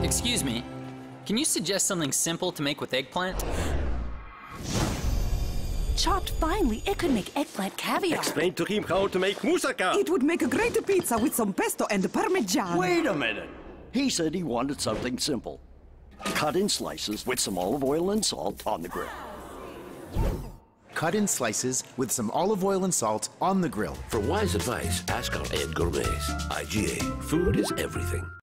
Excuse me, can you suggest something simple to make with eggplant? Chopped finely, it could make eggplant caviar. Explain to him how to make moussaka. It would make a great pizza with some pesto and parmesan. Wait a minute. He said he wanted something simple. Cut in slices with some olive oil and salt on the grill. Cut in slices with some olive oil and salt on the grill. For wise advice, ask our Aide Gourmet's. IGA. Food is everything.